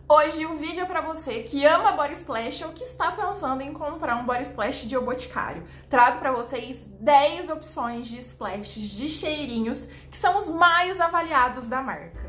Hoje o vídeo é pra você que ama Body Splash ou que está pensando em comprar um Body Splash de O Boticário. Trago pra vocês 10 opções de splashes de cheirinhos que são os mais avaliados da marca.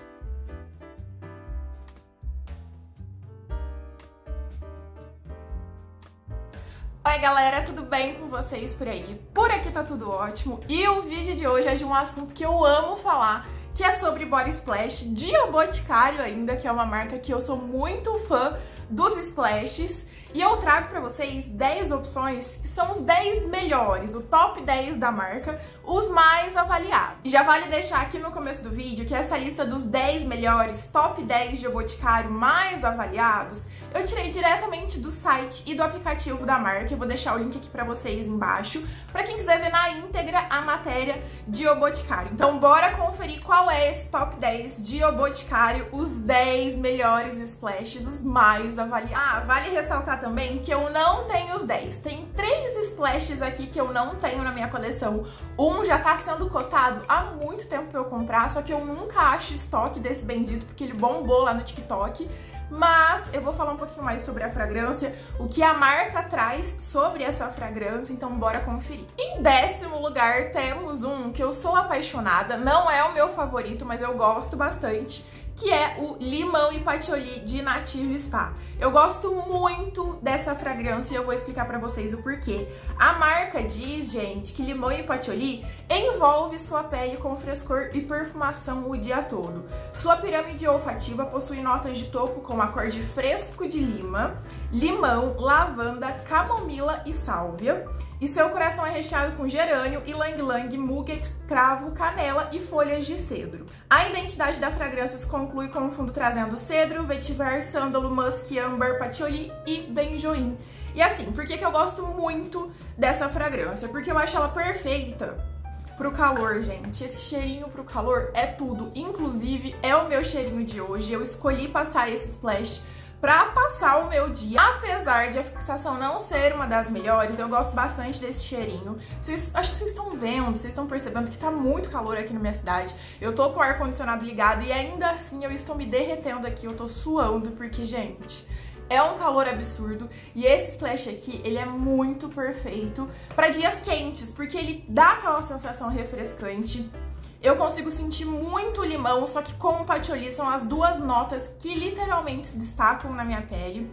Oi galera, tudo bem com vocês por aí? Por aqui tá tudo ótimo e o vídeo de hoje é de um assunto que eu amo falar, que é sobre Body Splash de O Boticário ainda, que é uma marca que eu sou muito fã dos splashes. E eu trago pra vocês 10 opções que são os 10 melhores, o top 10 da marca, os mais avaliados. E já vale deixar aqui no começo do vídeo que essa lista dos 10 melhores, top 10 de O Boticário mais avaliados, eu tirei diretamente do site e do aplicativo da marca. Eu vou deixar o link aqui pra vocês embaixo, pra quem quiser ver na íntegra a matéria de O Boticário. Então bora conferir qual é esse top 10 de O Boticário, os 10 melhores splashes, os mais avaliados. Ah, vale ressaltar também que eu não tenho os 10. Tem 3 splashes aqui que eu não tenho na minha coleção. Um já tá sendo cotado há muito tempo pra eu comprar, só que eu nunca acho estoque desse bendito, porque ele bombou lá no TikTok. Mas eu vou falar um pouquinho mais sobre a fragrância, o que a marca traz sobre essa fragrância, então bora conferir. Em 10º lugar temos um que eu sou apaixonada, não é o meu favorito, mas eu gosto bastante, que é o Limão e Patchouli de Native Spa. Eu gosto muito dessa fragrância e eu vou explicar pra vocês o porquê. A marca diz, gente, que Limão e Patchouli envolve sua pele com frescor e perfumação o dia todo. Sua pirâmide olfativa possui notas de topo com acorde fresco de lima, limão, lavanda, camomila e sálvia. E seu coração é recheado com gerânio, ylang-ylang, muguet, cravo, canela e folhas de cedro. A identidade da fragrância se conclui com o fundo trazendo cedro, vetiver, sândalo, musk, âmbar, patchouli e benjoim. E assim, por que eu gosto muito dessa fragrância? Porque eu acho ela perfeita pro calor, gente. Esse cheirinho pro calor é tudo. Inclusive, é o meu cheirinho de hoje. Eu escolhi passar esse splash pra passar o meu dia. Apesar de a fixação não ser uma das melhores, eu gosto bastante desse cheirinho. Acho que vocês estão vendo, vocês estão percebendo que tá muito calor aqui na minha cidade. Eu tô com o ar-condicionado ligado e ainda assim eu estou me derretendo aqui, eu tô suando, porque, gente, é um calor absurdo. E esse splash aqui, ele é muito perfeito pra dias quentes, porque ele dá aquela sensação refrescante. Eu consigo sentir muito limão, só que com o patchouli são as duas notas que literalmente se destacam na minha pele.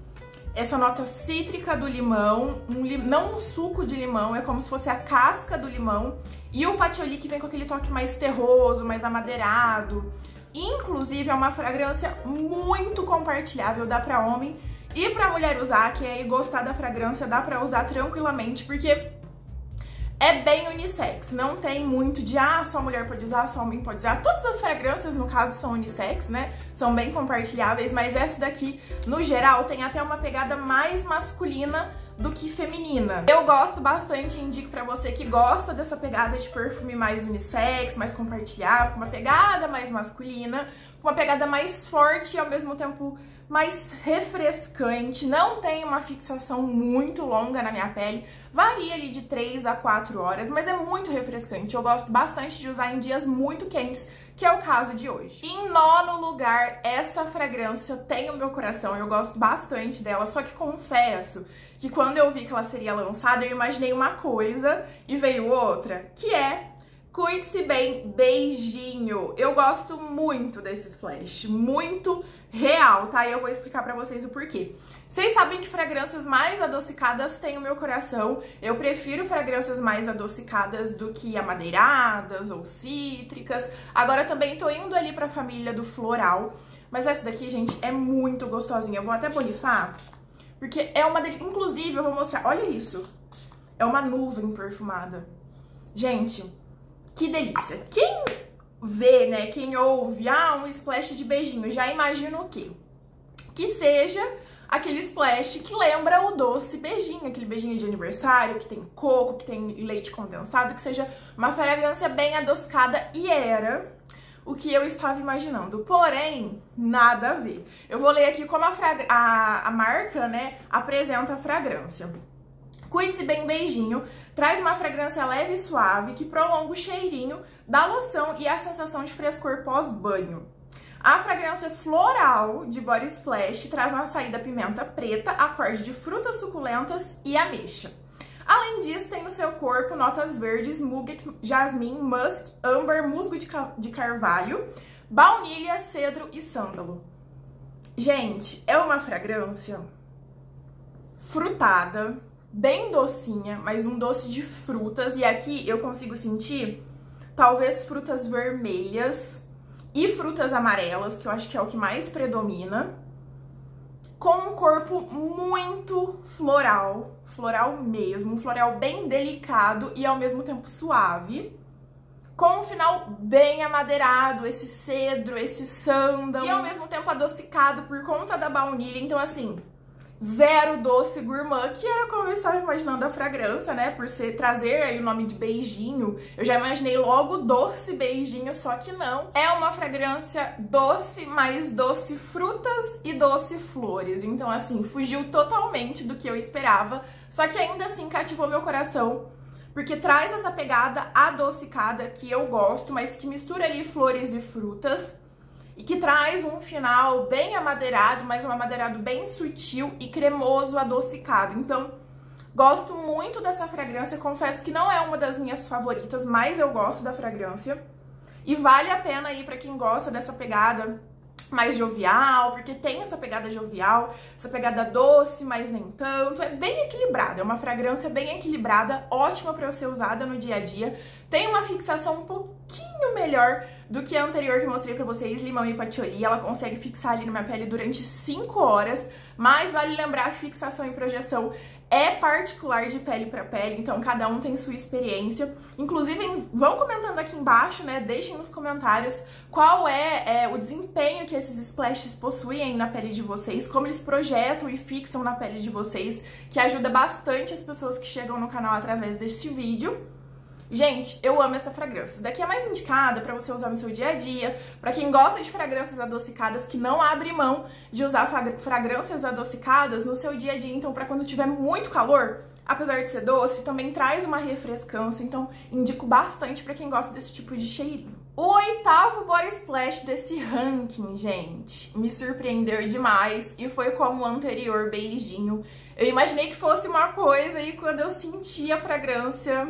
Essa nota cítrica do limão, não um suco de limão, é como se fosse a casca do limão. E o patchouli que vem com aquele toque mais terroso, mais amadeirado. Inclusive é uma fragrância muito compartilhável, dá pra homem e pra mulher usar, que aí gostar da fragrância dá pra usar tranquilamente, porque é bem unissex, não tem muito de só mulher pode usar, só homem pode usar. Todas as fragrâncias, no caso, são unissex, né? São bem compartilháveis, mas essa daqui, no geral, tem até uma pegada mais masculina do que feminina. Eu gosto bastante e indico pra você que gosta dessa pegada de perfume mais unissex, mais compartilhável, com uma pegada mais masculina, com uma pegada mais forte e ao mesmo tempo mais refrescante. Não tem uma fixação muito longa na minha pele, varia ali de 3 a 4 horas, mas é muito refrescante. Eu gosto bastante de usar em dias muito quentes, que é o caso de hoje. Em 9º lugar, essa fragrância tem o meu coração, eu gosto bastante dela, só que confesso que quando eu vi que ela seria lançada, eu imaginei uma coisa e veio outra, que é Cuide-se Bem Beijinho. Eu gosto muito desse splash, muito real, tá? E eu vou explicar pra vocês o porquê. Vocês sabem que fragrâncias mais adocicadas têm o meu coração. Eu prefiro fragrâncias mais adocicadas do que amadeiradas ou cítricas. Agora também tô indo ali pra família do floral. Mas essa daqui, gente, é muito gostosinha. Eu vou até borrifar, porque é uma delícia. Inclusive, eu vou mostrar, olha isso. É uma nuvem perfumada. Gente, que delícia. Quem vê, né, quem ouve, um splash de beijinho, já imagina o quê? Que seja aquele splash que lembra o doce beijinho, aquele beijinho de aniversário, que tem coco, que tem leite condensado, que seja uma fragrância bem adocicada, e era o que eu estava imaginando. Porém, nada a ver. Eu vou ler aqui como a marca, né, apresenta a fragrância. Cuide-se Bem Beijinho traz uma fragrância leve e suave que prolonga o cheirinho da loção e a sensação de frescor pós-banho. A fragrância floral de Body Splash traz na saída pimenta preta, acorde de frutas suculentas e ameixa. Além disso, tem no seu corpo notas verdes, muguet, jasmim, musk, âmbar, musgo de carvalho, baunilha, cedro e sândalo. Gente, é uma fragrância frutada, bem docinha, mas um doce de frutas. E aqui eu consigo sentir talvez frutas vermelhas e frutas amarelas, que eu acho que é o que mais predomina, com um corpo muito floral, floral mesmo, um floral bem delicado e ao mesmo tempo suave, com um final bem amadeirado, esse cedro, esse sândalo, e ao mesmo tempo adocicado por conta da baunilha. Então assim, zero doce gourmand, que era como eu estava imaginando a fragrância, né? Por trazer aí o nome de beijinho, eu já imaginei logo doce beijinho, só que não. É uma fragrância doce, mais doce frutas e doce flores. Então, assim, fugiu totalmente do que eu esperava, só que ainda assim cativou meu coração, porque traz essa pegada adocicada que eu gosto, mas que mistura ali flores e frutas, e que traz um final bem amadeirado, mas um amadeirado bem sutil e cremoso, adocicado. Então, gosto muito dessa fragrância, confesso que não é uma das minhas favoritas, mas eu gosto da fragrância. E vale a pena aí pra quem gosta dessa pegada mais jovial, porque tem essa pegada jovial, essa pegada doce, mas nem tanto. É bem equilibrada, é uma fragrância bem equilibrada, ótima pra ser usada no dia a dia. Tem uma fixação um pouquinho melhor do que a anterior que eu mostrei pra vocês, limão e patchouli. Ela consegue fixar ali na minha pele durante 5 horas, mas vale lembrar, fixação e projeção é particular de pele pra pele, então cada um tem sua experiência. Inclusive, vão comentando aqui embaixo, né? Deixem nos comentários qual é o desempenho que esses splashes possuem na pele de vocês, como eles projetam e fixam na pele de vocês, que ajuda bastante as pessoas que chegam no canal através deste vídeo. Gente, eu amo essa fragrância. Essa daqui é mais indicada pra você usar no seu dia a dia, pra quem gosta de fragrâncias adocicadas, que não abre mão de usar fragrâncias adocicadas no seu dia a dia. Então, pra quando tiver muito calor, apesar de ser doce, também traz uma refrescância. Então, indico bastante pra quem gosta desse tipo de cheirinho. O 8º Body Splash desse ranking, gente, me surpreendeu demais e foi como o anterior, beijinho. Eu imaginei que fosse uma coisa e quando eu senti a fragrância,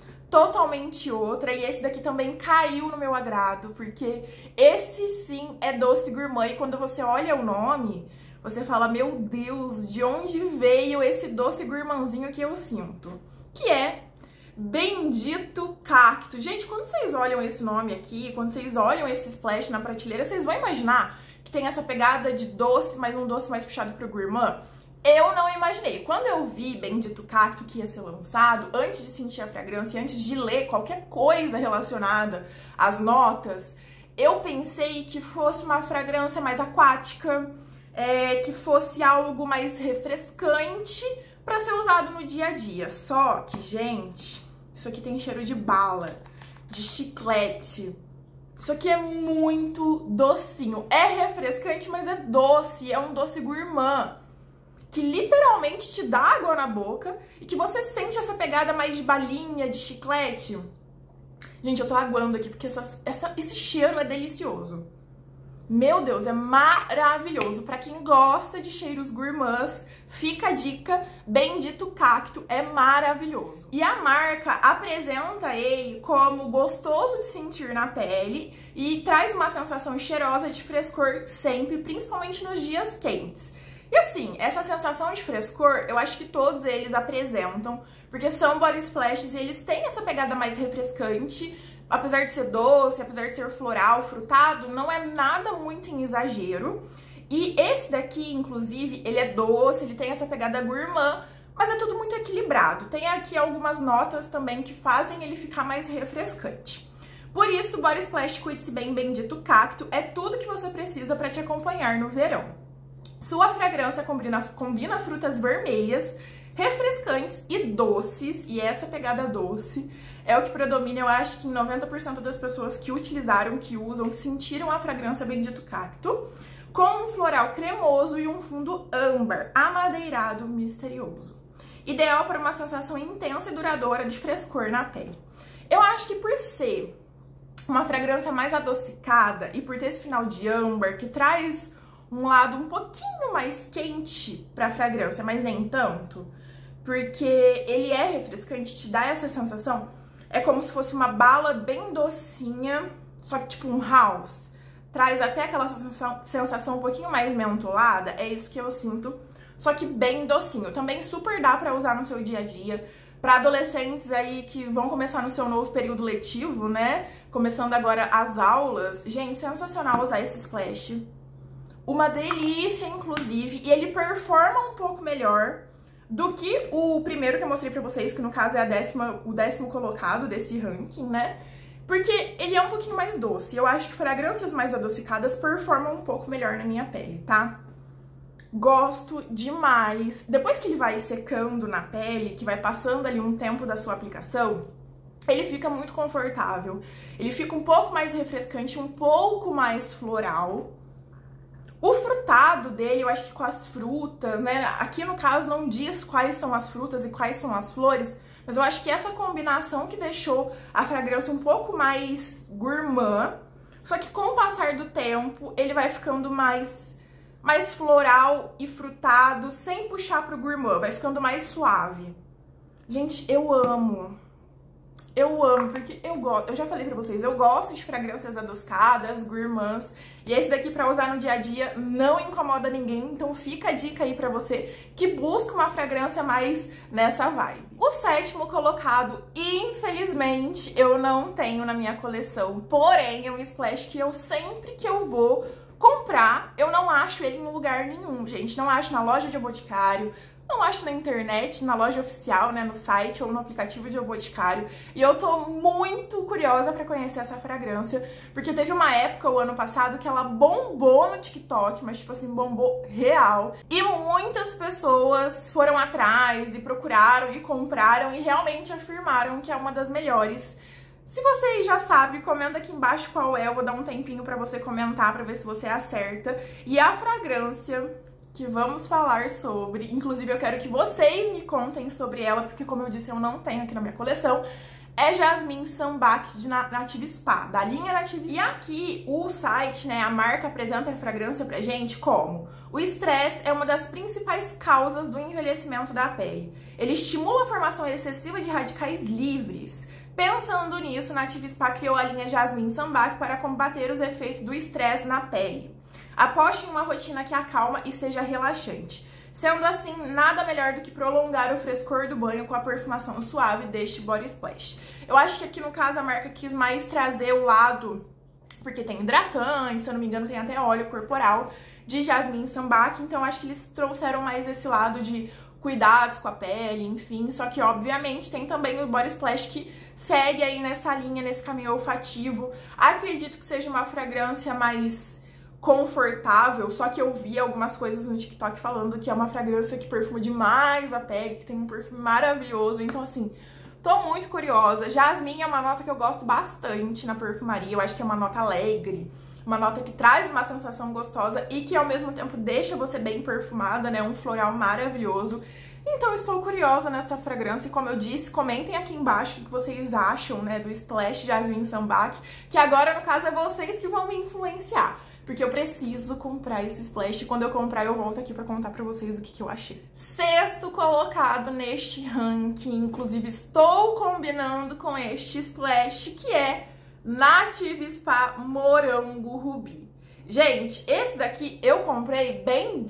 totalmente outra. E esse daqui também caiu no meu agrado, porque esse sim é doce gourmand. E quando você olha o nome, você fala, meu Deus, de onde veio esse doce gourmandzinho que eu sinto? Que é Bendito Cacto. Gente, quando vocês olham esse nome aqui, quando vocês olham esse splash na prateleira, vocês vão imaginar que tem essa pegada de doce, mas um doce mais puxado pro gourmand? Eu não imaginei. Quando eu vi Bendito Cacto que ia ser lançado, antes de sentir a fragrância, antes de ler qualquer coisa relacionada às notas, eu pensei que fosse uma fragrância mais aquática, que fosse algo mais refrescante para ser usado no dia a dia. Só que, gente, isso aqui tem cheiro de bala, de chiclete. Isso aqui é muito docinho. É refrescante, mas é doce, é um doce gourmand, que literalmente te dá água na boca e que você sente essa pegada mais de balinha, de chiclete. Gente, eu tô aguando aqui porque esse cheiro é delicioso. Meu Deus, é maravilhoso. Pra quem gosta de cheiros gourmands, fica a dica, Bendito Cacto é maravilhoso. E a marca apresenta ele como gostoso de sentir na pele e traz uma sensação cheirosa de frescor sempre, principalmente nos dias quentes. E assim, essa sensação de frescor, eu acho que todos eles apresentam, porque são body splashes e eles têm essa pegada mais refrescante, apesar de ser doce, apesar de ser floral, frutado, não é nada muito em exagero. E esse daqui, inclusive, ele é doce, ele tem essa pegada gourmand, mas é tudo muito equilibrado. Tem aqui algumas notas também que fazem ele ficar mais refrescante. Por isso, o Body Splash Cuide-se Bem Bendito Cacto é tudo que você precisa para te acompanhar no verão. Sua fragrância combina frutas vermelhas, refrescantes e doces, e essa pegada doce é o que predomina, eu acho que em 90% das pessoas que utilizaram, que usam, que sentiram a fragrância Bendito Cacto, com um floral cremoso e um fundo âmbar, amadeirado, misterioso. Ideal para uma sensação intensa e duradoura de frescor na pele. Eu acho que por ser uma fragrância mais adocicada e por ter esse final de âmbar que traz um lado um pouquinho mais quente pra fragrância, mas nem tanto, porque ele é refrescante, te dá essa sensação, é como se fosse uma bala bem docinha, só que tipo um house, traz até aquela sensação um pouquinho mais mentolada, é isso que eu sinto, só que bem docinho. Também super dá pra usar no seu dia a dia, pra adolescentes aí que vão começar no seu novo período letivo, né, começando agora as aulas. Gente, sensacional usar esse splash, uma delícia inclusive, e ele performa um pouco melhor do que o primeiro que eu mostrei pra vocês, que no caso é o 10º colocado desse ranking, né? Porque ele é um pouquinho mais doce. Eu acho que fragrâncias mais adocicadas performam um pouco melhor na minha pele, tá? Gosto demais. Depois que ele vai secando na pele, que vai passando ali um tempo da sua aplicação, ele fica muito confortável. Ele fica um pouco mais refrescante, um pouco mais floral. O frutado dele, eu acho que com as frutas, né? Aqui no caso não diz quais são as frutas e quais são as flores, mas eu acho que essa combinação que deixou a fragrância um pouco mais gourmand, só que com o passar do tempo ele vai ficando mais floral e frutado, sem puxar pro gourmand, vai ficando mais suave. Gente, eu amo, porque eu já falei pra vocês, eu gosto de fragrâncias adocicadas, gourmands, e esse daqui pra usar no dia a dia não incomoda ninguém, então fica a dica aí pra você que busca uma fragrância mais nessa vibe. O 7º colocado, infelizmente, eu não tenho na minha coleção, porém é um splash que eu sempre que eu vou comprar, eu não acho ele em lugar nenhum, gente, não acho na loja de O Boticário, não acho na internet, na loja oficial, né, no site ou no aplicativo de O Boticário. E eu tô muito curiosa pra conhecer essa fragrância, porque teve uma época, o ano passado, que ela bombou no TikTok, mas tipo assim, bombou real. E muitas pessoas foram atrás e procuraram e compraram e realmente afirmaram que é uma das melhores. Se você já sabe, comenta aqui embaixo qual é, eu vou dar um tempinho pra você comentar pra ver se você acerta. E a fragrância que vamos falar sobre, inclusive eu quero que vocês me contem sobre ela, porque como eu disse, eu não tenho aqui na minha coleção, é Jasmine Sambac de Native Spa, da linha Native Spa. E aqui o site, né, a marca apresenta a fragrância pra gente como o estresse é uma das principais causas do envelhecimento da pele. Ele estimula a formação excessiva de radicais livres. Pensando nisso, Native Spa criou a linha Jasmine Sambac para combater os efeitos do estresse na pele. Aposte em uma rotina que acalma e seja relaxante. Sendo assim, nada melhor do que prolongar o frescor do banho com a perfumação suave deste Body Splash. Eu acho que aqui no caso a marca quis mais trazer o lado, porque tem hidratante, se eu não me engano tem até óleo corporal, de Jasmine Sambac, então acho que eles trouxeram mais esse lado de cuidados com a pele, enfim, só que obviamente tem também o Body Splash que segue aí nessa linha, nesse caminho olfativo. Acredito que seja uma fragrância mais confortável, só que eu vi algumas coisas no TikTok falando que é uma fragrância que perfuma demais a pele, que tem um perfume maravilhoso, então assim, tô muito curiosa. Jasmine é uma nota que eu gosto bastante na perfumaria, eu acho que é uma nota alegre, uma nota que traz uma sensação gostosa e que ao mesmo tempo deixa você bem perfumada, né, um floral maravilhoso. Então estou curiosa nessa fragrância e como eu disse, comentem aqui embaixo o que vocês acham, né, do Splash Jasmine Sambac, que agora no caso é vocês que vão me influenciar. Porque eu preciso comprar esse splash e quando eu comprar eu volto aqui pra contar pra vocês o que eu achei. 6º colocado neste ranking, inclusive estou combinando com este splash, que é Native Spa Morango Rubi. Gente, esse daqui eu comprei bem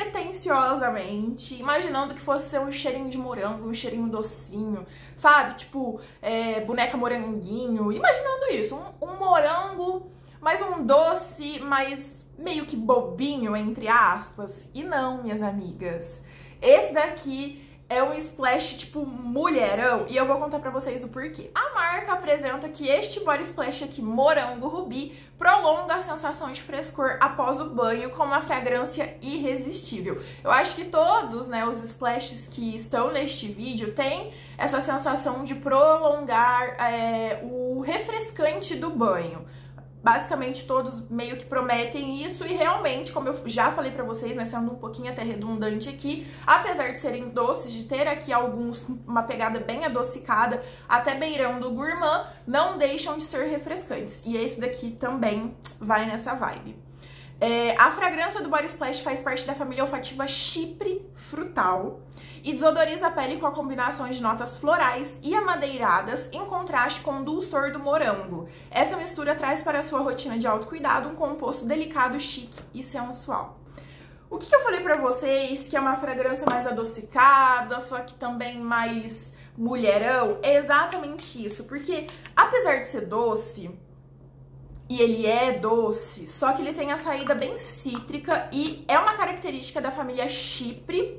despretensiosamente, imaginando que fosse ser um cheirinho de morango, um cheirinho docinho, sabe? Tipo, boneca moranguinho, imaginando isso, um morango, mas um doce, mais meio que bobinho, entre aspas. E não, minhas amigas. Esse daqui é um splash tipo mulherão e eu vou contar pra vocês o porquê. A marca apresenta que este Body Splash aqui, Morango Rubi, prolonga a sensação de frescor após o banho com uma fragrância irresistível. Eu acho que todos, né, os splashes que estão neste vídeo têm essa sensação de prolongar o refrescante do banho. basicamente todos meio que prometem isso e realmente, como eu já falei pra vocês, né, sendo um pouquinho até redundante aqui, apesar de serem doces, de ter aqui alguns com uma pegada bem adocicada, até beirando o gourmand, não deixam de ser refrescantes. E esse daqui também vai nessa vibe. A fragrância do Body Splash faz parte da família olfativa Chypre Frutal e desodoriza a pele com a combinação de notas florais e amadeiradas em contraste com o dulçor do morango. Essa mistura traz para a sua rotina de autocuidado um composto delicado, chique e sensual. O que eu falei pra vocês que é uma fragrância mais adocicada, só que também mais mulherão? É exatamente isso, porque apesar de ser doce, e ele é doce, só que ele tem a saída bem cítrica e é uma característica da família Chypre.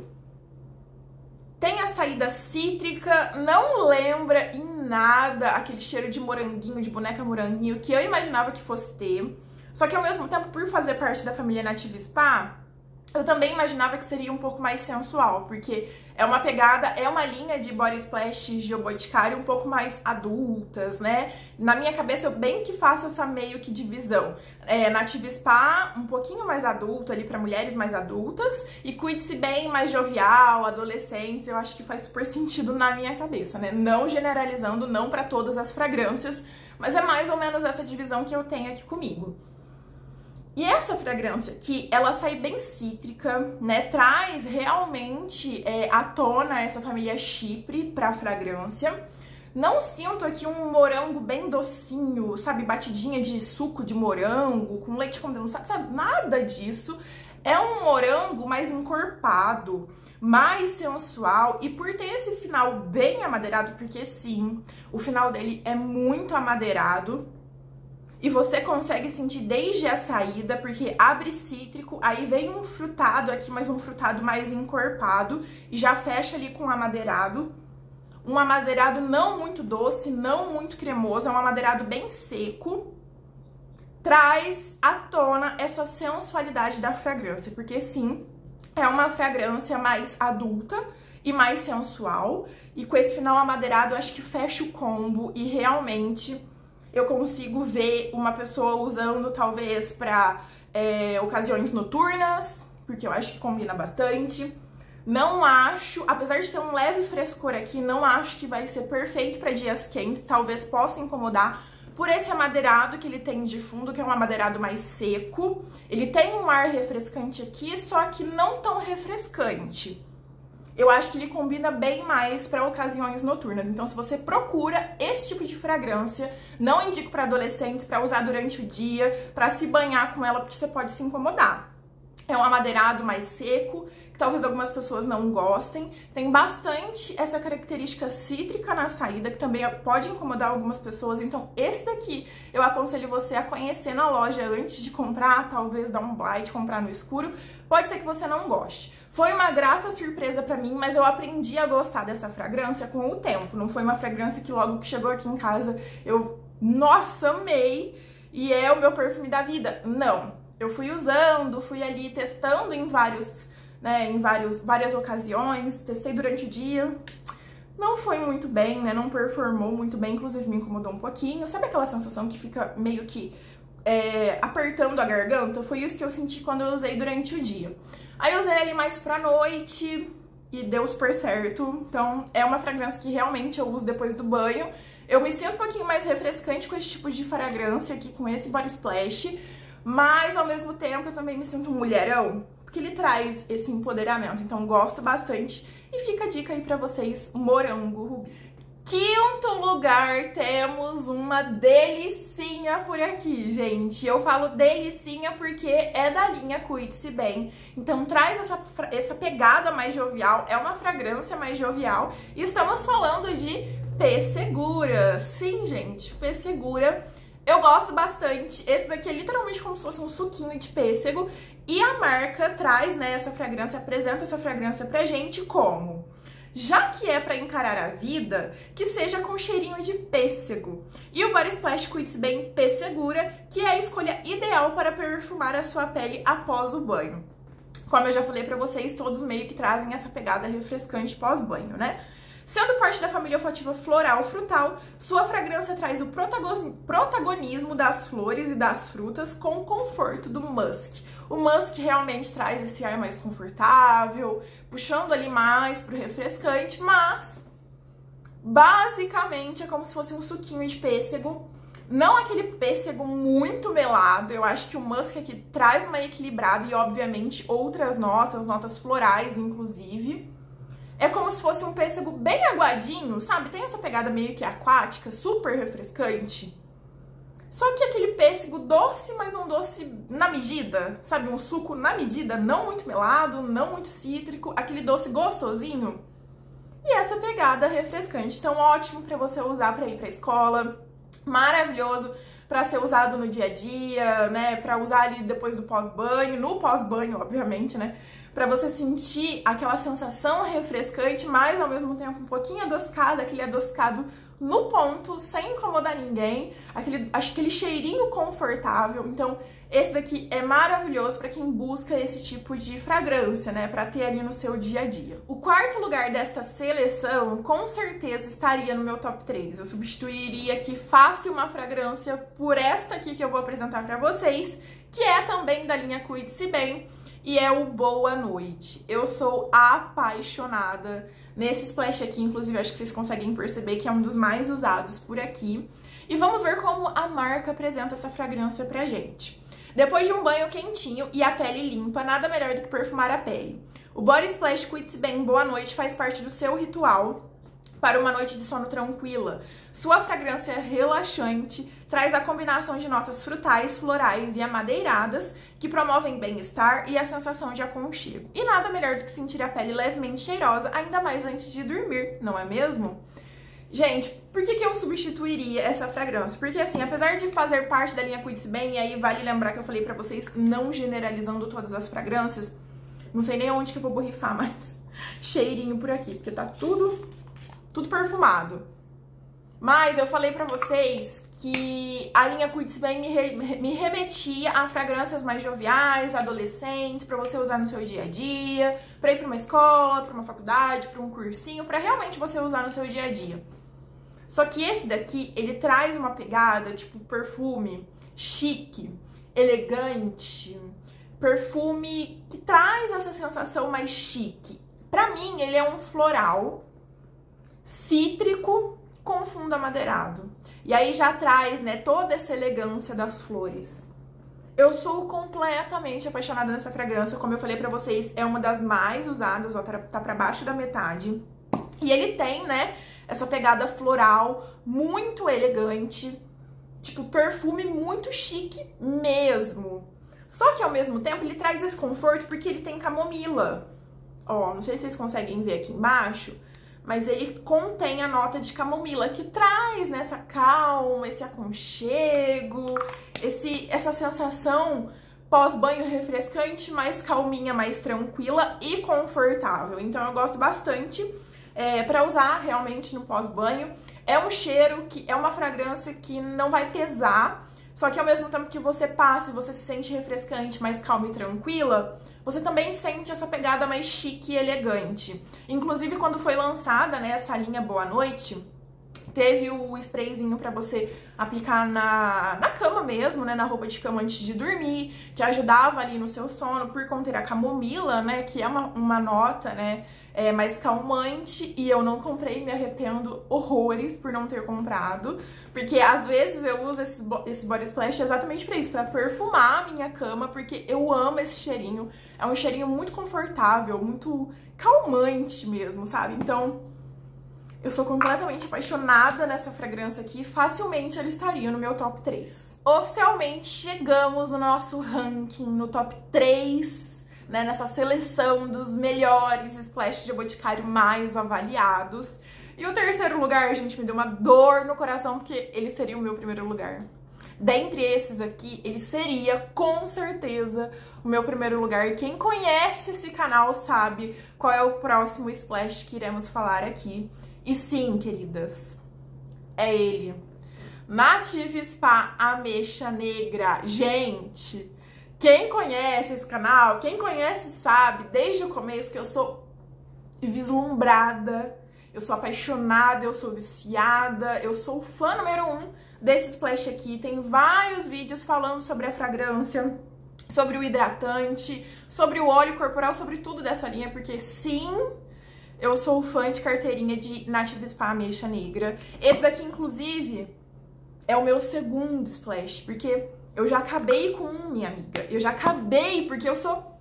Tem a saída cítrica, não lembra em nada aquele cheiro de moranguinho, de boneca moranguinho, que eu imaginava que fosse ter. Só que ao mesmo tempo, por fazer parte da família Native Spa, eu também imaginava que seria um pouco mais sensual, porque é uma pegada, é uma linha de body splash de O Boticário um pouco mais adultas, né? Na minha cabeça eu bem que faço essa meio que divisão. Native Spa um pouquinho mais adulto ali para mulheres mais adultas e Cuide-se Bem mais jovial, adolescentes, eu acho que faz super sentido na minha cabeça, né? Não generalizando, não para todas as fragrâncias, mas é mais ou menos essa divisão que eu tenho aqui comigo. E essa fragrância aqui, ela sai bem cítrica, né? Traz realmente à tona essa família Chypre pra fragrância. Não sinto aqui um morango bem docinho, sabe? Batidinha de suco de morango, com leite condensado, sabe? Nada disso. É um morango mais encorpado, mais sensual. E por ter esse final bem amadeirado, porque sim, o final dele é muito amadeirado. E você consegue sentir desde a saída, porque abre cítrico, aí vem um frutado aqui, mas um frutado mais encorpado, e já fecha ali com um amadeirado. Um amadeirado não muito doce, não muito cremoso, é um amadeirado bem seco. Traz à tona essa sensualidade da fragrância, porque sim, é uma fragrância mais adulta e mais sensual. E com esse final amadeirado, eu acho que fecha o combo e realmente eu consigo ver uma pessoa usando talvez para ocasiões noturnas, porque eu acho que combina bastante. Não acho, apesar de ter um leve frescor aqui, não acho que vai ser perfeito para dias quentes, talvez possa incomodar por esse amadeirado que ele tem de fundo, que é um amadeirado mais seco. Ele tem um ar refrescante aqui, só que não tão refrescante. Eu acho que ele combina bem mais para ocasiões noturnas. Então, se você procura esse tipo de fragrância, não indico para adolescentes, para usar durante o dia, para se banhar com ela, porque você pode se incomodar. É um amadeirado mais seco, que talvez algumas pessoas não gostem. Tem bastante essa característica cítrica na saída, que também pode incomodar algumas pessoas. Então, esse daqui eu aconselho você a conhecer na loja antes de comprar, talvez dar um blind, comprar no escuro. Pode ser que você não goste. Foi uma grata surpresa pra mim, mas eu aprendi a gostar dessa fragrância com o tempo. Não foi uma fragrância que logo que chegou aqui em casa eu, nossa, amei e é o meu perfume da vida. Não. Eu fui usando, fui ali testando em várias ocasiões, testei durante o dia. Não foi muito bem, né? Não performou muito bem, inclusive me incomodou um pouquinho. Sabe aquela sensação que fica meio que apertando a garganta? Foi isso que eu senti quando eu usei durante o dia. Aí eu usei ali mais pra noite e deu super certo. Então é uma fragrância que realmente eu uso depois do banho. Eu me sinto um pouquinho mais refrescante com esse tipo de fragrância aqui, com esse Body Splash. Mas ao mesmo tempo eu também me sinto um mulherão, porque ele traz esse empoderamento. Então gosto bastante. E fica a dica aí pra vocês, Morango Rubi. Quinto lugar, temos uma delicinha por aqui, gente. Eu falo delicinha porque é da linha Cuide-se Bem. Então traz essa pegada mais jovial, é uma fragrância mais jovial. E estamos falando de Pessegura. Sim, gente, Pessegura. Eu gosto bastante. Esse daqui é literalmente como se fosse um suquinho de pêssego. E a marca traz, né, essa fragrância, apresenta essa fragrância pra gente como? Já que é pra encarar a vida, que seja com cheirinho de pêssego. E o Body Splash Cuide-se Bem Pessegura, que é a escolha ideal para perfumar a sua pele após o banho. Como eu já falei pra vocês, todos meio que trazem essa pegada refrescante pós-banho, né? Sendo parte da família olfativa floral frutal, sua fragrância traz o protagonismo das flores e das frutas com o conforto do musk. O musk realmente traz esse ar mais confortável, puxando ali mais pro refrescante, mas basicamente é como se fosse um suquinho de pêssego. Não aquele pêssego muito melado, eu acho que o musk aqui traz uma equilibrada e obviamente outras notas florais inclusive. É como se fosse um pêssego bem aguadinho, sabe? Tem essa pegada meio que aquática, super refrescante. Só que aquele pêssego doce, mas um doce na medida, sabe? Um suco na medida, não muito melado, não muito cítrico, aquele doce gostosinho. E essa pegada refrescante, então ótimo pra você usar pra ir pra escola, maravilhoso pra ser usado no dia a dia, né? Pra usar ali depois do pós-banho, no pós-banho, obviamente, né? Pra você sentir aquela sensação refrescante, mas ao mesmo tempo um pouquinho adocicado, aquele adocicado no ponto, sem incomodar ninguém, aquele cheirinho confortável. Então, esse daqui é maravilhoso pra quem busca esse tipo de fragrância, né? Pra ter ali no seu dia a dia. O quarto lugar desta seleção, com certeza, estaria no meu top 3. Eu substituiria aqui fácil uma fragrância por esta aqui que eu vou apresentar pra vocês, que é também da linha Cuide-se Bem, e é o Boa Noite. Eu sou apaixonada nesse splash aqui, inclusive acho que vocês conseguem perceber que é um dos mais usados por aqui. E vamos ver como a marca apresenta essa fragrância pra gente. Depois de um banho quentinho e a pele limpa, nada melhor do que perfumar a pele. O Body Splash Cuide-se Bem Boa Noite faz parte do seu ritual para uma noite de sono tranquila. Sua fragrância relaxante traz a combinação de notas frutais, florais e amadeiradas que promovem bem-estar e a sensação de aconchego. E nada melhor do que sentir a pele levemente cheirosa, ainda mais antes de dormir, não é mesmo? Gente, por que eu substituiria essa fragrância? Porque assim, apesar de fazer parte da linha Cuide-se Bem, e aí vale lembrar que eu falei pra vocês não generalizando todas as fragrâncias, não sei nem onde que eu vou borrifar mais cheirinho por aqui, porque tá tudo perfumado. Mas eu falei pra vocês que a linha Cuide-se Bem me remetia a fragrâncias mais joviais, adolescentes, pra você usar no seu dia a dia, pra ir pra uma escola, pra uma faculdade, pra um cursinho, pra realmente você usar no seu dia a dia. Só que esse daqui, ele traz uma pegada, tipo, perfume chique, elegante, perfume que traz essa sensação mais chique. Pra mim, ele é um floral cítrico com fundo amadeirado. E aí já traz, né, toda essa elegância das flores. Eu sou completamente apaixonada nessa fragrância, como eu falei pra vocês, é uma das mais usadas, ó, tá pra baixo da metade. E ele tem, né, essa pegada floral muito elegante, tipo, perfume muito chique mesmo. Só que ao mesmo tempo ele traz esse conforto porque ele tem camomila. Ó, não sei se vocês conseguem ver aqui embaixo, mas ele contém a nota de camomila, que traz, né, essa calma, esse aconchego, essa sensação pós-banho refrescante, mais calminha, mais tranquila e confortável. Então eu gosto bastante pra usar realmente no pós-banho. É um cheiro que é uma fragrância que não vai pesar, só que ao mesmo tempo que você passa e você se sente refrescante, mais calma e tranquila, você também sente essa pegada mais chique e elegante. Inclusive, quando foi lançada, né, essa linha Boa Noite, teve o sprayzinho pra você aplicar na cama mesmo, né, na roupa de cama antes de dormir, que ajudava ali no seu sono por conter a camomila, né, que é uma nota, né, mais calmante, e eu não comprei, me arrependo horrores por não ter comprado, porque às vezes eu uso esse body splash exatamente pra isso, pra perfumar a minha cama, porque eu amo esse cheirinho, é um cheirinho muito confortável, muito calmante mesmo, sabe? Então, eu sou completamente apaixonada nessa fragrância aqui, facilmente ela estaria no meu top 3. Oficialmente chegamos no nosso ranking, no top 3, né, nessa seleção dos melhores splashes de Boticário mais avaliados. E o terceiro lugar, gente, me deu uma dor no coração, porque ele seria o meu primeiro lugar. Dentre esses aqui, ele seria, com certeza, o meu primeiro lugar. E quem conhece esse canal sabe qual é o próximo splash que iremos falar aqui. E sim, queridas, é ele. Native Spa Ameixa Negra. Gente, quem conhece esse canal, quem conhece sabe desde o começo que eu sou vislumbrada, Eu sou apaixonada, eu sou viciada, eu sou fã número 1 desse splash aqui. Tem vários vídeos falando sobre a fragrância, sobre o hidratante, sobre o óleo corporal, sobre tudo dessa linha, porque sim, eu sou fã de carteirinha de Native Spa Ameixa Negra. Esse daqui, inclusive, é o meu segundo splash, porque eu já acabei com um, minha amiga. Eu já acabei, porque eu sou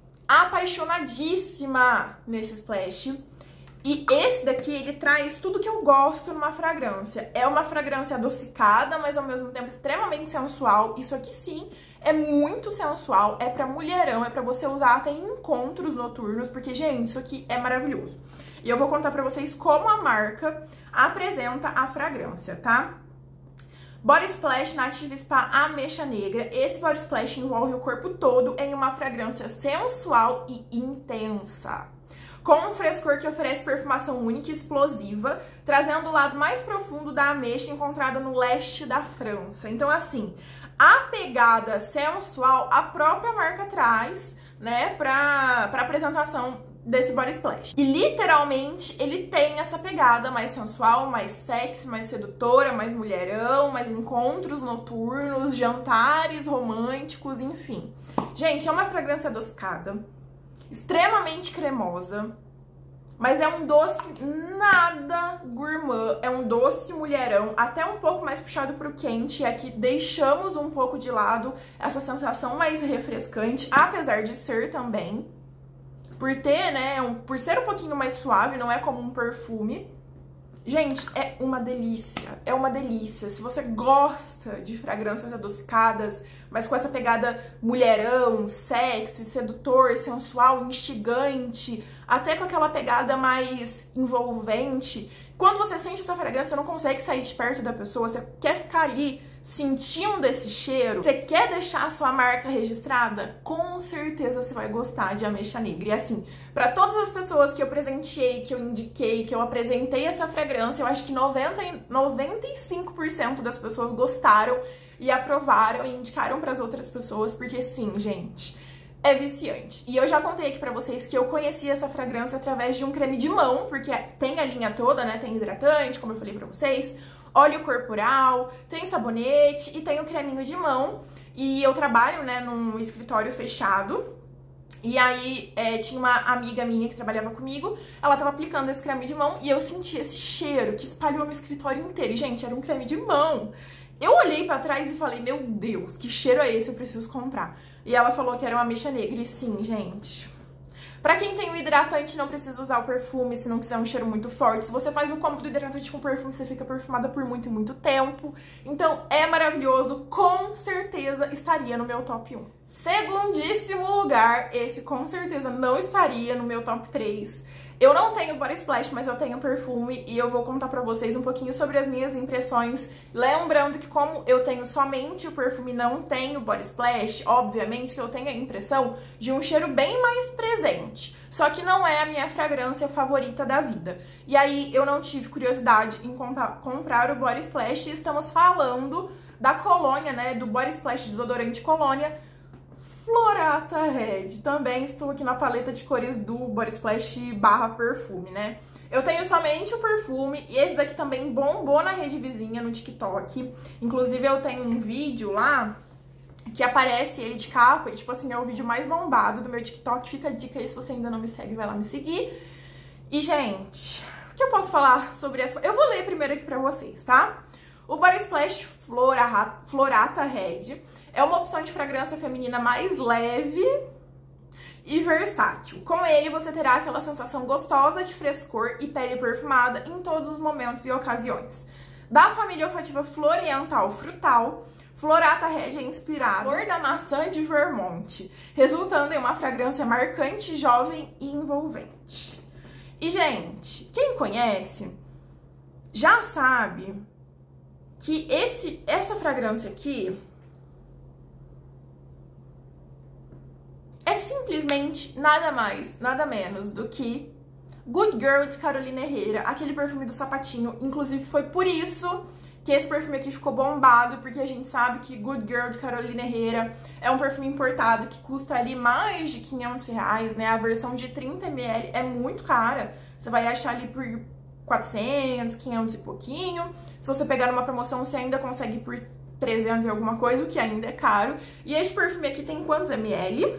apaixonadíssima nesse splash. E esse daqui, ele traz tudo que eu gosto numa fragrância. É uma fragrância adocicada, mas ao mesmo tempo extremamente sensual. Isso aqui sim é muito sensual, é pra mulherão, é pra você usar até em encontros noturnos, porque, gente, isso aqui é maravilhoso. E eu vou contar pra vocês como a marca apresenta a fragrância, tá? Body Splash Native Spa Ameixa Negra. Esse Body Splash envolve o corpo todo em uma fragrância sensual e intensa, com um frescor que oferece perfumação única e explosiva, trazendo o lado mais profundo da ameixa encontrada no leste da França. Então, assim, a pegada sensual a própria marca traz, né, pra apresentação desse Body Splash. E literalmente ele tem essa pegada mais sensual, mais sexy, mais sedutora, mais mulherão, mais encontros noturnos, jantares românticos, enfim. Gente, é uma fragrância adocicada, extremamente cremosa, mas é um doce nada gourmand, é um doce mulherão, até um pouco mais puxado pro quente. E aqui deixamos um pouco de lado essa sensação mais refrescante, apesar de ser também, por ter, né, por ser um pouquinho mais suave, não é como um perfume. Gente, é uma delícia, é uma delícia. Se você gosta de fragrâncias adocicadas, mas com essa pegada mulherão, sexy, sedutor, sensual, instigante, até com aquela pegada mais envolvente, quando você sente essa fragrância, você não consegue sair de perto da pessoa, você quer ficar ali sentindo esse cheiro, você quer deixar a sua marca registrada, com certeza você vai gostar de Ameixa Negra. E assim, para todas as pessoas que eu presenteei, que eu indiquei, que eu apresentei essa fragrância, eu acho que 95% das pessoas gostaram e aprovaram e indicaram para as outras pessoas, porque sim, gente, é viciante. E eu já contei aqui pra vocês que eu conheci essa fragrância através de um creme de mão, porque tem a linha toda, né? Tem hidratante, como eu falei pra vocês, óleo corporal, tem sabonete e tem o creminho de mão. E eu trabalho, né, num escritório fechado. E aí tinha uma amiga minha que trabalhava comigo, ela tava aplicando esse creme de mão e eu senti esse cheiro que espalhou no escritório inteiro. E, gente, era um creme de mão. Eu olhei pra trás e falei, meu Deus, que cheiro é esse? Eu preciso comprar. E ela falou que era uma Ameixa Negra. E sim, gente, pra quem tem o hidratante, não precisa usar o perfume se não quiser um cheiro muito forte. Se você faz o combo do hidratante com perfume, você fica perfumada por muito e muito tempo. Então é maravilhoso, com certeza estaria no meu top 1. Segundíssimo lugar, esse com certeza não estaria no meu top 3. Eu não tenho Body Splash, mas eu tenho perfume e eu vou contar pra vocês um pouquinho sobre as minhas impressões. Lembrando que como eu tenho somente o perfume e não tenho Body Splash, obviamente que eu tenho a impressão de um cheiro bem mais presente. Só que não é a minha fragrância favorita da vida. E aí eu não tive curiosidade em comprar o Body Splash e estamos falando da colônia, né, do Body Splash desodorante colônia, Florata Red. Também estou aqui na paleta de cores do Body Splash barra perfume, né? Eu tenho somente o perfume e esse daqui também bombou na rede vizinha no TikTok. Inclusive eu tenho um vídeo lá que aparece ele de capa e, tipo assim, é o vídeo mais bombado do meu TikTok. Fica a dica aí, se você ainda não me segue, vai lá me seguir. E, gente, o que eu posso falar sobre essa? Eu vou ler primeiro aqui pra vocês, tá? O Body Splash Florata Red é uma opção de fragrância feminina mais leve e versátil. Com ele, você terá aquela sensação gostosa de frescor e pele perfumada em todos os momentos e ocasiões. Da família olfativa Floriental Frutal, Florata Red é inspirada na flor da maçã de Vermont, resultando em uma fragrância marcante, jovem e envolvente. E, gente, quem conhece já sabe que essa fragrância aqui é simplesmente nada mais, nada menos do que Good Girl de Carolina Herrera, aquele perfume do sapatinho. Inclusive foi por isso que esse perfume aqui ficou bombado, porque a gente sabe que Good Girl de Carolina Herrera é um perfume importado que custa ali mais de R$500, né? A versão de 30 ml é muito cara, você vai achar ali por 400, 500 e pouquinho. Se você pegar numa promoção, você ainda consegue por 300 e alguma coisa, o que ainda é caro. E esse perfume aqui tem quantos ml?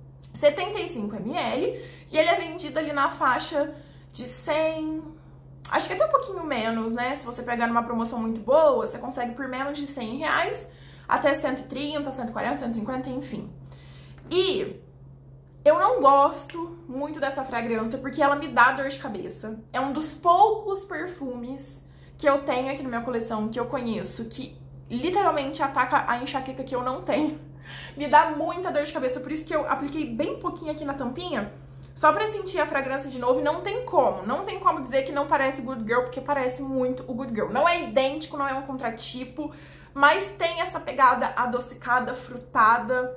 75 ml. E ele é vendido ali na faixa de 100... Acho que até um pouquinho menos, né? Se você pegar numa promoção muito boa, você consegue por menos de 100 reais, até 130, 140, 150, enfim. E eu não gosto muito dessa fragrância porque ela me dá dor de cabeça. É um dos poucos perfumes que eu tenho aqui na minha coleção, que eu conheço, que literalmente ataca a enxaqueca que eu não tenho. Me dá muita dor de cabeça, por isso que eu apliquei bem pouquinho aqui na tampinha, só pra sentir a fragrância de novo. E não tem como dizer que não parece Good Girl, porque parece muito o Good Girl. Não é idêntico, não é um contratipo, mas tem essa pegada adocicada, frutada.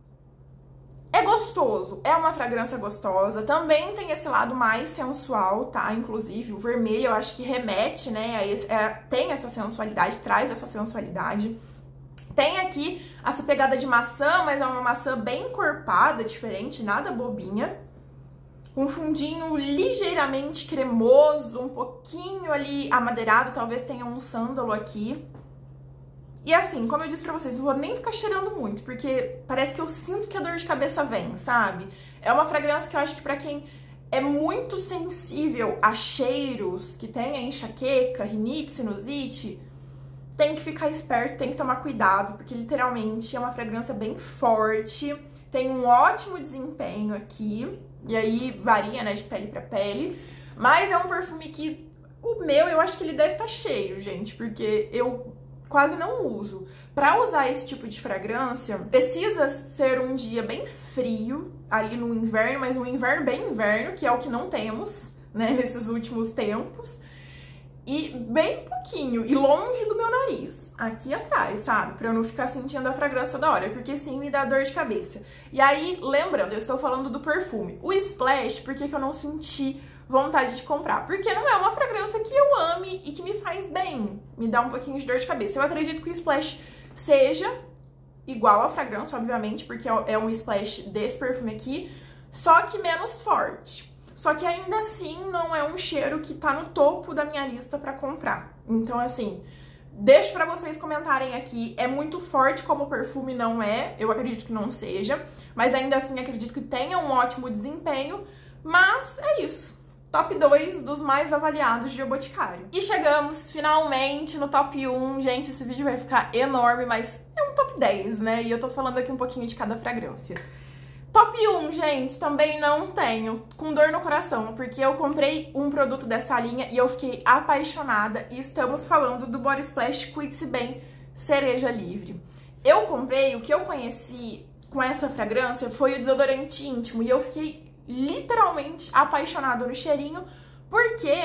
É gostoso, é uma fragrância gostosa. Também tem esse lado mais sensual, tá? Inclusive, o vermelho eu acho que remete, né? Tem essa sensualidade, traz essa sensualidade. Tem aqui essa pegada de maçã, mas é uma maçã bem encorpada, diferente, nada bobinha. Um fundinho ligeiramente cremoso, um pouquinho ali amadeirado, talvez tenha um sândalo aqui. E assim, como eu disse pra vocês, não vou nem ficar cheirando muito, porque parece que eu sinto que a dor de cabeça vem, sabe? É uma fragrância que eu acho que pra quem é muito sensível a cheiros, que tem a enxaqueca, rinite, sinusite, tem que ficar esperto, tem que tomar cuidado, porque literalmente é uma fragrância bem forte, tem um ótimo desempenho aqui, e aí varia, né, de pele pra pele, mas é um perfume que, o meu, eu acho que ele deve estar cheio, gente, porque eu quase não uso. Pra usar esse tipo de fragrância, precisa ser um dia bem frio, ali no inverno, mas um inverno bem inverno, que é o que não temos, né, nesses últimos tempos. E bem pouquinho, e longe do meu nariz, aqui atrás, sabe? Pra eu não ficar sentindo a fragrância da hora, porque sim, me dá dor de cabeça. E aí, lembrando, eu estou falando do perfume. O Splash, por que eu não senti vontade de comprar? Porque não é uma fragrância que eu ame e que me faz bem. Me dá um pouquinho de dor de cabeça. Eu acredito que o Splash seja igual à fragrância, obviamente, porque é um Splash desse perfume aqui, só que menos forte. Só que ainda assim não é um cheiro que tá no topo da minha lista pra comprar. Então, assim, deixo pra vocês comentarem aqui. É muito forte como perfume, não é? Eu acredito que não seja. Mas ainda assim acredito que tenha um ótimo desempenho. Mas é isso. Top 2 dos mais avaliados de O Boticário. E chegamos finalmente no top 1. Gente, esse vídeo vai ficar enorme, mas é um top 10, né? E eu tô falando aqui um pouquinho de cada fragrância. Top 1, gente, também não tenho, com dor no coração, porque eu comprei um produto dessa linha e eu fiquei apaixonada, e estamos falando do Body Splash Cuide-se Bem Cereja Livre. Eu comprei, o que eu conheci com essa fragrância foi o desodorante íntimo, e eu fiquei literalmente apaixonada no cheirinho, porque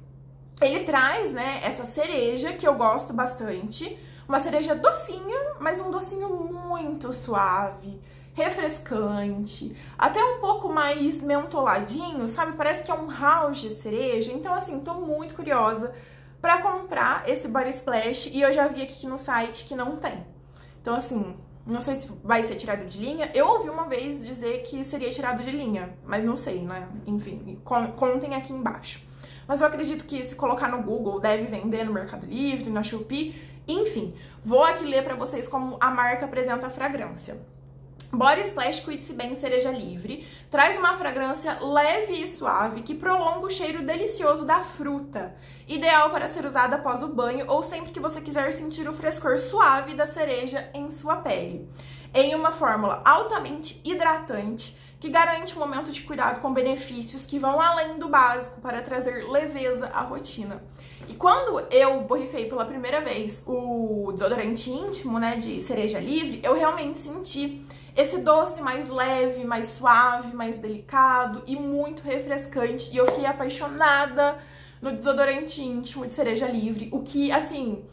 ele traz, né, essa cereja que eu gosto bastante, uma cereja docinha, mas um docinho muito suave, refrescante, até um pouco mais mentoladinho, sabe? Parece que é um house de cereja. Então, assim, tô muito curiosa pra comprar esse Body Splash, e eu já vi aqui no site que não tem. Então, assim, não sei se vai ser tirado de linha. Eu ouvi uma vez dizer que seria tirado de linha, mas não sei, né? Enfim, contem aqui embaixo. Mas eu acredito que se colocar no Google deve vender no Mercado Livre, na Shopee, enfim. Vou aqui ler pra vocês como a marca apresenta a fragrância. Body Splash Cuide-se Bem Cereja Livre traz uma fragrância leve e suave que prolonga o cheiro delicioso da fruta, ideal para ser usada após o banho ou sempre que você quiser sentir o frescor suave da cereja em sua pele. Em uma fórmula altamente hidratante que garante um momento de cuidado com benefícios que vão além do básico para trazer leveza à rotina. E quando eu borrifei pela primeira vez o desodorante íntimo, né, de cereja livre, eu realmente senti esse doce mais leve, mais suave, mais delicado e muito refrescante. E eu fiquei apaixonada no desodorante íntimo de cereja livre, o que, assim,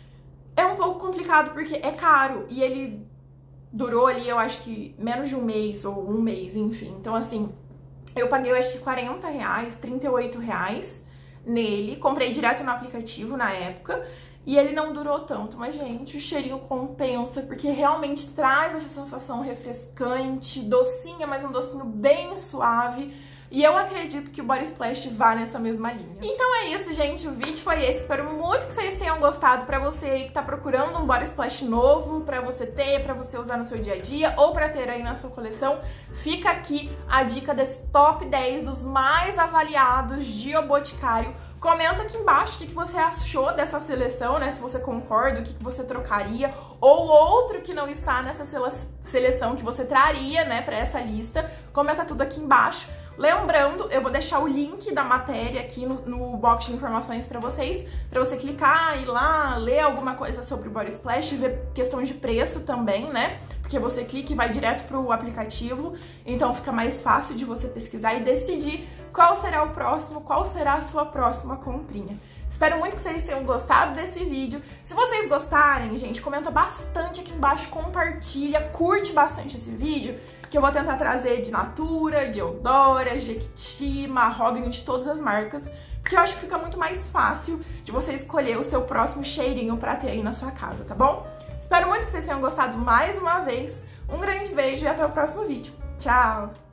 é um pouco complicado porque é caro e ele durou ali, eu acho que menos de um mês ou um mês, enfim. Então, assim, eu paguei, eu acho que 40 reais, 38 reais nele. Comprei direto no aplicativo na época. E ele não durou tanto, mas, gente, o cheirinho compensa, porque realmente traz essa sensação refrescante, docinha, mas um docinho bem suave, e eu acredito que o Body Splash vá nessa mesma linha. Então é isso, gente, o vídeo foi esse, espero muito que vocês tenham gostado. Pra você aí que tá procurando um Body Splash novo, pra você ter, pra você usar no seu dia a dia, ou pra ter aí na sua coleção, fica aqui a dica desse top 10 dos mais avaliados de O Boticário. Comenta aqui embaixo o que você achou dessa seleção, né? Se você concorda, o que você trocaria, ou outro que não está nessa seleção que você traria, né, pra essa lista. Comenta tudo aqui embaixo. Lembrando, eu vou deixar o link da matéria aqui no box de informações pra você clicar, ir lá, ler alguma coisa sobre o Body Splash, ver questão de preço também, né? Porque você clica e vai direto pro aplicativo, então fica mais fácil de você pesquisar e decidir qual será o próximo, qual será a sua próxima comprinha. Espero muito que vocês tenham gostado desse vídeo. Se vocês gostarem, gente, comenta bastante aqui embaixo, compartilha, curte bastante esse vídeo, que eu vou tentar trazer de Natura, de Eudora, Jequiti, Mahogany, de todas as marcas, porque eu acho que fica muito mais fácil de você escolher o seu próximo cheirinho pra ter aí na sua casa, tá bom? Espero muito que vocês tenham gostado mais uma vez. Um grande beijo e até o próximo vídeo. Tchau!